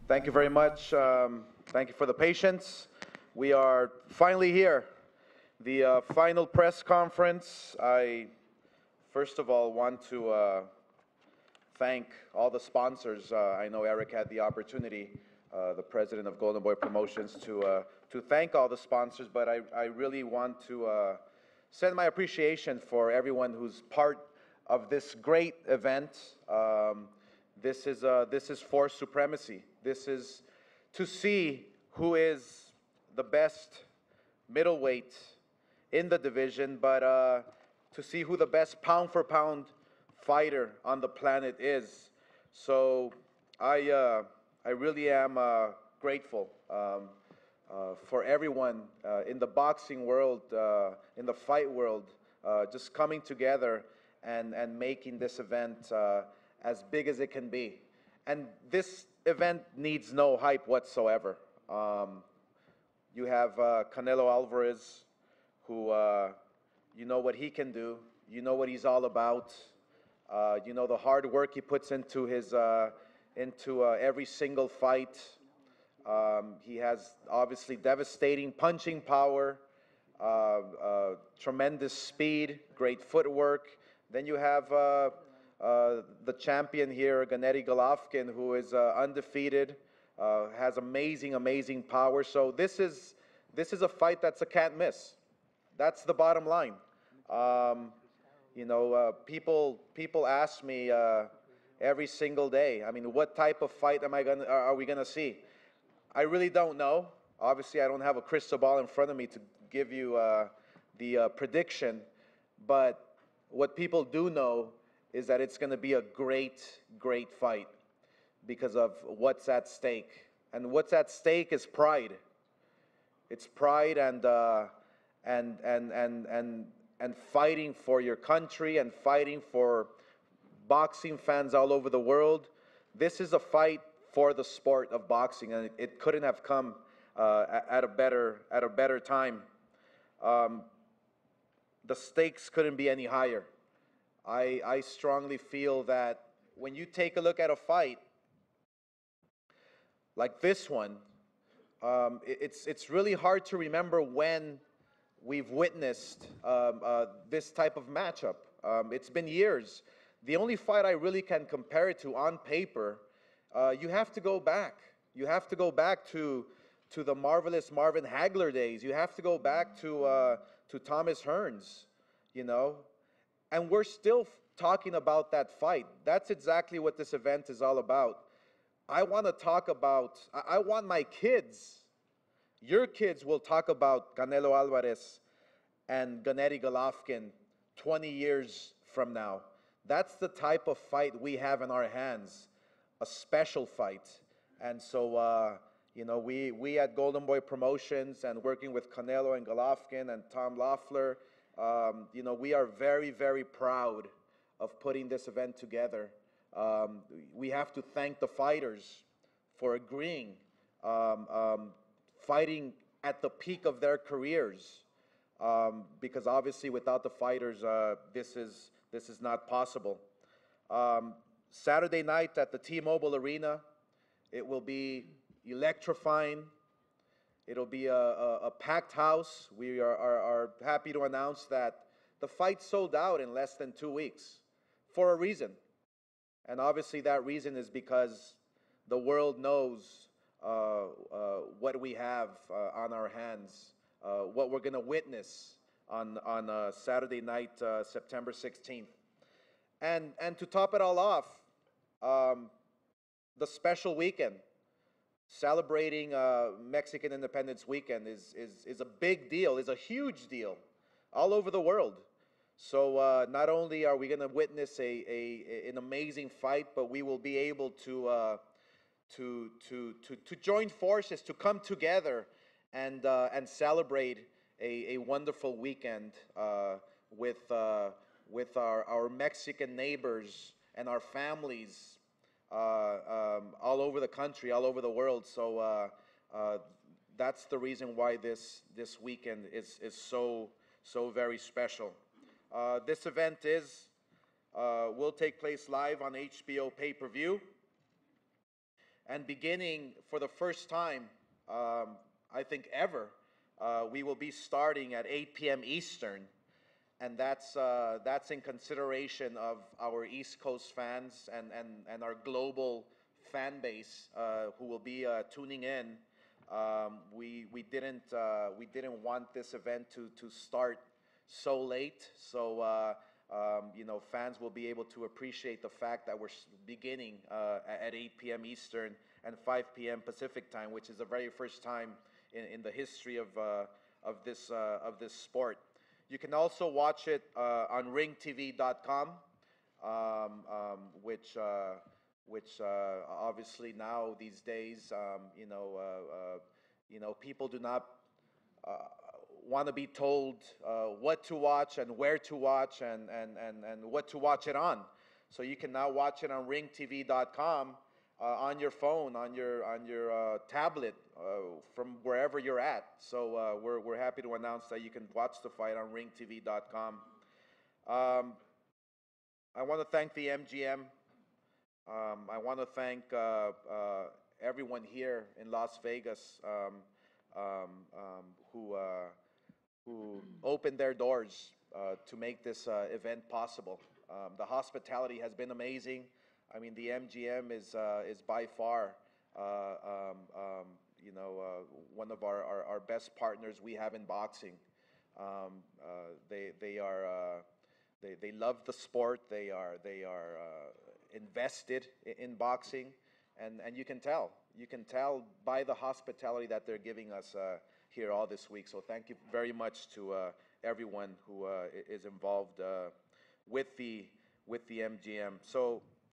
Thank you very much. Thank you for the patience. We are finally here. The final press conference. I, first of all, want to thank all the sponsors. I know Eric had the opportunity, the president of Golden Boy Promotions, to thank all the sponsors, but I really want to send my appreciation for everyone who's part of this great event. This is for supremacy. This is to see who is the best middleweight in the division, but to see who the best pound for pound fighter on the planet is. So I really am grateful for everyone in the boxing world, in the fight world, just coming together and making this event as big as it can be. And this event needs no hype whatsoever. You have Canelo Alvarez, who you know what he can do, you know what he's all about, you know the hard work he puts into his every single fight. He has obviously devastating punching power, tremendous speed, great footwork. Then you have the champion here, Gennady Golovkin, who is undefeated, has amazing power. So this is a fight that's a can't miss. That's the bottom line. You know, people ask me every single day, I mean, what type of fight are we gonna see? I really don't know. Obviously, I don't have a crystal ball in front of me to give you the prediction, but what people do know is that it's going to be a great fight because of what's at stake. And what's at stake is pride. It's pride and fighting for your country and fighting for boxing fans all over the world. This is a fight for the sport of boxing, and it couldn't have come at a better time. The stakes couldn't be any higher. I strongly feel that when you take a look at a fight like this one, it's really hard to remember when we've witnessed this type of matchup. It's been years. The only fight I really can compare it to on paper, you have to go back. You have to go back to the marvelous Marvin Hagler days. You have to go back to Thomas Hearns, you know. And we're still talking about that fight. That's exactly what this event is all about. I want to talk about, I want my kids, your kids will talk about Canelo Alvarez and Gennady Golovkin 20 years from now. That's the type of fight we have in our hands, a special fight. And so, you know, we at Golden Boy Promotions and working with Canelo and Golovkin and Tom Loeffler, you know, we are very proud of putting this event together. We have to thank the fighters for agreeing, fighting at the peak of their careers, because obviously without the fighters, this is not possible. Saturday night at the T-Mobile Arena, it will be electrifying. It'll be a packed house. We are happy to announce that the fight sold out in less than 2 weeks for a reason. And obviously that reason is because the world knows what we have on our hands, what we're going to witness on Saturday night, September 16th. And to top it all off, the special weekend, celebrating Mexican Independence Weekend is a big deal, is a huge deal all over the world. So not only are we going to witness an amazing fight, but we will be able to join forces, to come together and celebrate a wonderful weekend with our Mexican neighbors and our families all over the country, all over the world. So that's the reason why this weekend is so very special. This event will take place live on HBO pay-per-view. And beginning for the first time, I think ever, we will be starting at 8 p.m. Eastern, and that's in consideration of our East Coast fans and our global fan base who will be tuning in. We didn't want this event to start so late, so you know, fans will be able to appreciate the fact that we're beginning at 8 p.m. Eastern and 5 p.m. Pacific time, which is the very first time in the history of this sport. You can also watch it on ringtv.com, which obviously now these days, you know, people do not want to be told what to watch and where to watch and what to watch it on. So you can now watch it on ringtv.com on your phone, on your tablet, from wherever you're at. So we're happy to announce that you can watch the fight on ringtv.com. I want to thank the MGM. I want to thank everyone here in Las Vegas who opened their doors to make this event possible. The hospitality has been amazing. I mean, the MGM is by far, you know, one of our best partners we have in boxing. They love the sport. They are invested in boxing, and you can tell by the hospitality that they're giving us here all this week. So thank you very much to everyone who is involved with the MGM. So